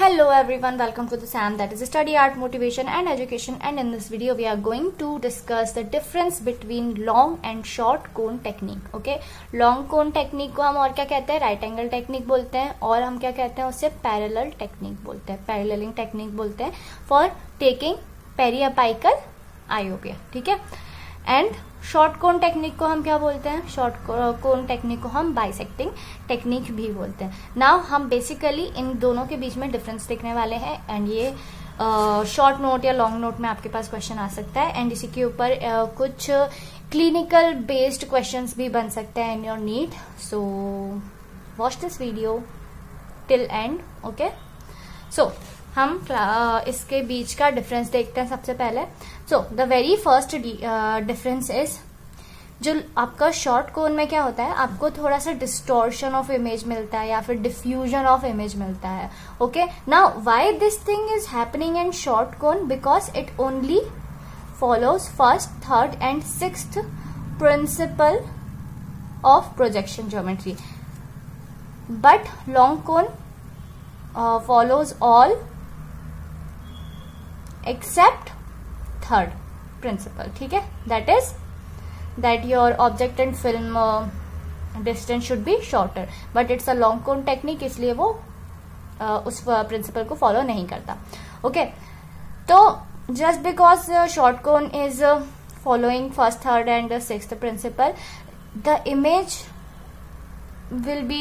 Hello everyone, welcome to the SAM, that is Study Art Motivation and Education, and in this video we are going to discuss the difference between long and short cone technique. Okay, long cone technique को हम और क्या कहते हैं, right angle technique बोलते हैं, और हम क्या कहते हैं उससे पैरेलल टेक्निक बोलते हैं, पैरेललिंग टेक्निक बोलते हैं फॉर टेकिंग पेरिअपाइकल आयोग्य. ठीक है, एंड शॉर्ट कोन टेक्निक को हम क्या बोलते हैं, शॉर्ट कोन टेक्निक को हम बाइसेक्टिंग टेक्निक भी बोलते हैं. नाउ हम बेसिकली इन दोनों के बीच में डिफरेंस देखने वाले हैं, एंड ये शॉर्ट नोट या लॉन्ग नोट में आपके पास क्वेश्चन आ सकता है, एंड इसी के ऊपर कुछ क्लिनिकल बेस्ड क्वेश्चंस भी बन सकते हैं in your need. So watch this video till end. Okay, so हम इसके बीच का डिफरेंस देखते हैं सबसे पहले. So the very first difference is, जो आपका शॉर्ट कोन में क्या होता है, आपको थोड़ा सा डिस्टॉर्शन ऑफ इमेज मिलता है या फिर डिफ्यूजन ऑफ इमेज मिलता है. Okay, now why this thing is happening in short cone, because it only follows first, third and sixth principle of projection geometry, but long cone follows all except third principle. ठीक है, that is that your object and film distance should be shorter, but it's a long cone technique, इसलिए वो उस principle को follow नहीं करता. Okay, तो just because short cone is following first, third and sixth principle, the image will be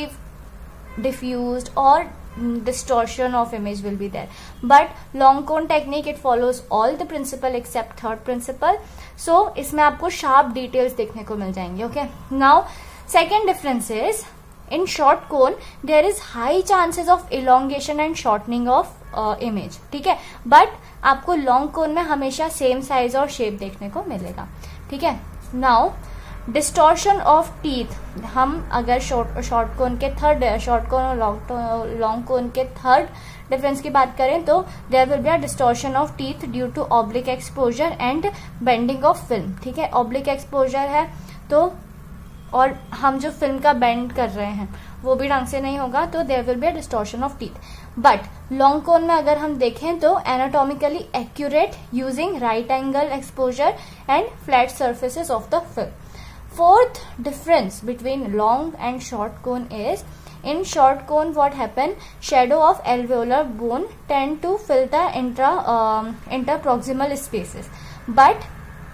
diffused or distortion of image will be there. But long cone technique, it follows all the principle except third principle, so इसमें आपको sharp details देखने को मिल जाएंगे. Okay, now second difference is, in short cone there is high chances of elongation and shortening of image. ठीक है, but आपको long cone में हमेशा same size और shape देखने को मिलेगा. ठीक है, now डिस्टॉर्शन ऑफ टीथ, हम अगर शॉर्ट कोन के थर्ड, शॉर्ट कोन और लॉन्ग कोन के थर्ड डिफरेंस की बात करें तो there will be a distortion of teeth due to oblique exposure and bending of film. ठीक है, ऑब्लिक एक्सपोजर है तो, और हम जो फिल्म का बेंड कर रहे हैं वो भी ढंग से नहीं होगा, तो there will be a distortion of teeth. But long cone में अगर हम देखें तो anatomically accurate using right angle exposure and flat surfaces of the film. Fourth difference between long and short cone is, in short cone what happen, shadow of alveolar bone tend to fill the interproximal spaces, but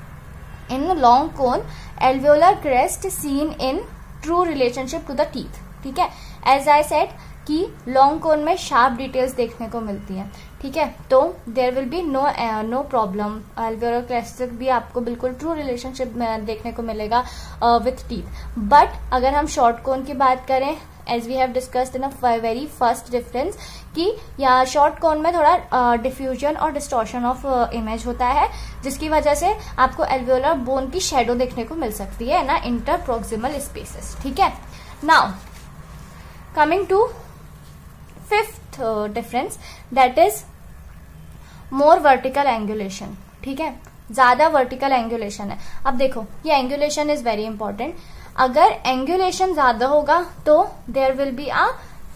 in long cone alveolar crest seen in true relationship to the teeth. ठीक है, as I said कि long cone में sharp details देखने को मिलती हैं. ठीक है, तो there will be no problem, alveolar crest भी आपको बिल्कुल ट्रू रिलेशनशिप में देखने को मिलेगा विथ टीथ. बट अगर हम शॉर्ट कोन की बात करें, as we have discussed in a very first difference, कि यहाँ शॉर्ट कोन में थोड़ा डिफ्यूजन और डिस्टॉर्शन ऑफ इमेज होता है, जिसकी वजह से आपको अल्वेओलर बोन की शेडो देखने को मिल सकती है ना इंटरप्रोक्सिमल स्पेसेस. ठीक है, now coming to fifth difference, that is more vertical angulation. ठीक है, ज्यादा वर्टिकल एंगुलेशन है. अब देखो, ये एंगुलेशन इज वेरी इंपॉर्टेंट. अगर एंगुलेशन ज्यादा होगा तो there will be a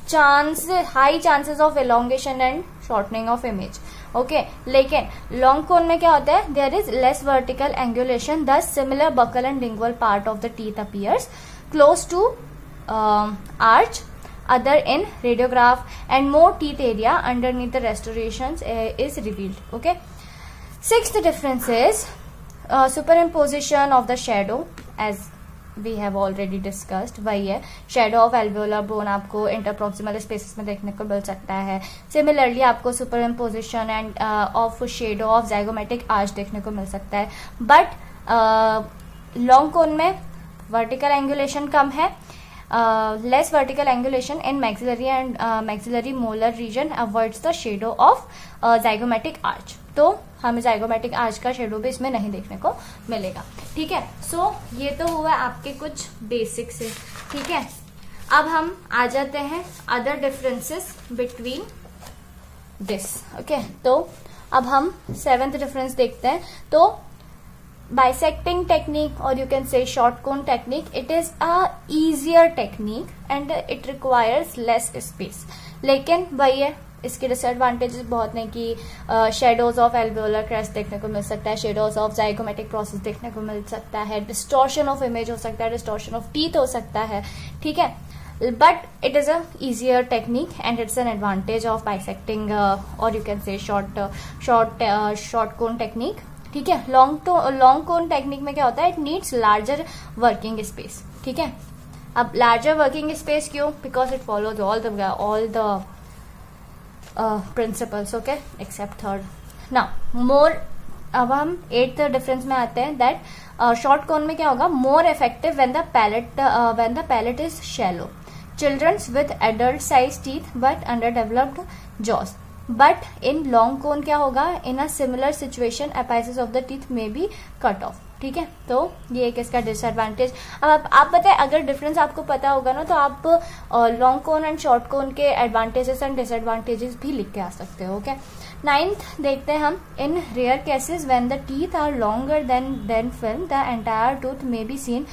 high chances of elongation and shortening of image. Okay, लेकिन लॉन्ग कोन में क्या होता है, there is less vertical angulation, thus similar buccal and lingual part of the teeth appears close to arch other in radiograph, and more teeth area underneath the restorations is revealed. Okay, sixth difference is superimposition of the shadow, as we have already discussed. वही है, shadow of alveolar bone आपको interproximal spaces में देखने को मिल सकता है. Similarly आपको superimposition and of shadow of zygomatic arch देखने को मिल सकता है. But long cone में vertical angulation कम है, less vertical angulation in maxillary and maxillary molar region avoids the shadow of zygomatic arch. तो हमें zygomatic arch का शेडो भी इसमें नहीं देखने को मिलेगा. ठीक है, सो ये तो हुआ आपके कुछ बेसिक से. ठीक है, अब हम आ जाते हैं other differences between this. Okay, तो अब हम सेवेंथ डिफरेंस देखते हैं. तो bisecting technique, or you can say short cone technique, it is a easier technique and it requires less space. लेकिन वही है, इसके डिसएडवांटेजेस बहुत हैं कि शेडोज ऑफ एल्वियोलर क्रेस्ट देखने को मिल सकता है, शेडोज ऑफ जाइगोमेटिक प्रोसेस देखने को मिल सकता है, डिस्टॉर्शन ऑफ इमेज हो सकता है, डिस्टॉर्शन ऑफ टीथ हो सकता है, ठीक है. But it is a easier technique and it's an advantage of bisecting or you can say short cone technique. ठीक है. लॉन्ग कोन टेक्निक में क्या होता है, it needs larger working space. ठीक है. अब लार्जर वर्किंग स्पेस क्यों, because it follows all the principles, okay, except third. Now more, अब हम 8th डिफरेंस में आते हैं, दैट शॉर्ट कोन में क्या होगा, more effective when the palate is shallow, childrens with adult size teeth but underdeveloped jaws. But in long cone क्या होगा, in a similar situation apices of the teeth may be cut off. ठीक है. तो ये एक इसका disadvantage. अब आप बताएं, अगर डिफरेंस आपको पता होगा ना, तो आप long cone and short cone के एडवांटेजेस एंड डिसएडवांटेजेस भी लिख के आ सकते हो. ओके. 9th देखते हैं हम, in rare cases when the teeth are longer than film the entire tooth may be seen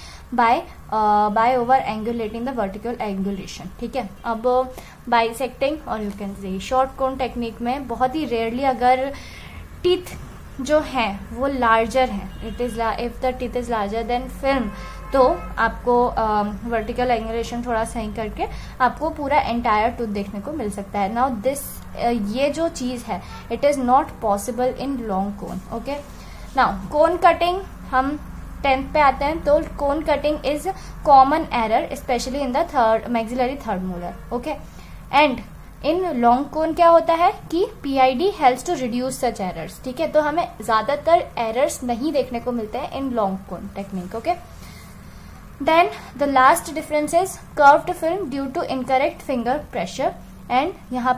by over angulating the vertical angulation. ठीक है. अब बाइसेक्टिंग और you can say short cone technique में बहुत ही rarely अगर टीथ जो है वो लार्जर है, if the teeth is larger than film, तो आपको वर्टिकल एंगुलेशन थोड़ा सही करके आपको पूरा एंटायर टूथ देखने को मिल सकता है. नाउ दिस ये जो चीज है, it is not possible in long cone. Okay. Now cone cutting, हम 10th पे आते हैं. तो cone cutting is common error specially in the maxillary third molar. Okay. And in long cone क्या होता है कि PID helps to reduce such errors. ठीक है. तो हमें ज्यादातर एरर्स नहीं देखने को मिलते हैं in long cone technique. Okay. Then the last difference is curved film due to incorrect finger pressure. And यहाँ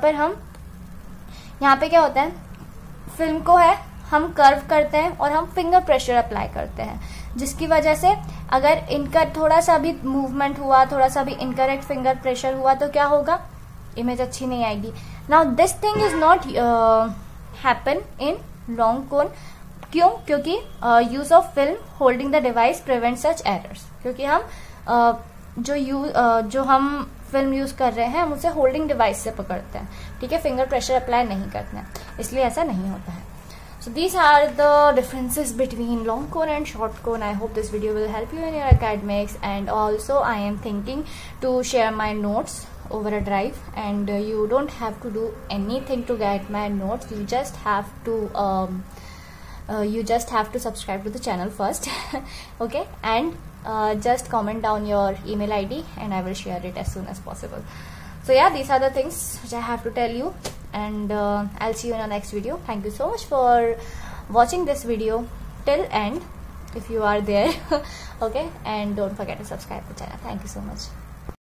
पे क्या होता है, फिल्म को है हम कर्व करते हैं और हम फिंगर प्रेशर अप्लाई करते हैं, जिसकी वजह से अगर इनका थोड़ा सा भी मूवमेंट हुआ, थोड़ा सा भी इनकरेक्ट फिंगर प्रेशर हुआ, तो क्या होगा, इमेज अच्छी नहीं आएगी. Now this thing is not happen in long cone. क्यों? क्योंकि use of film holding the device prevent such errors. क्योंकि हम जो हम फिल्म यूज कर रहे हैं, हम उसे होल्डिंग डिवाइस से पकड़ते हैं. ठीक है. फिंगर प्रेशर अप्लाई नहीं करते हैं, इसलिए ऐसा नहीं होता है. So these are the differences between long cone and short cone. I hope this video will help you in your academics, and also I am thinking to share my notes over a drive, and you don't have to do anything to get my notes. You just have to subscribe to the channel first. Okay. And just comment down your email ID and I will share it as soon as possible. So yeah, these are the things which I have to tell you, and I'll see you in our next video. Thank you so much for watching this video till end if you are there. Okay. And don't forget to subscribe to the channel. Thank you so much.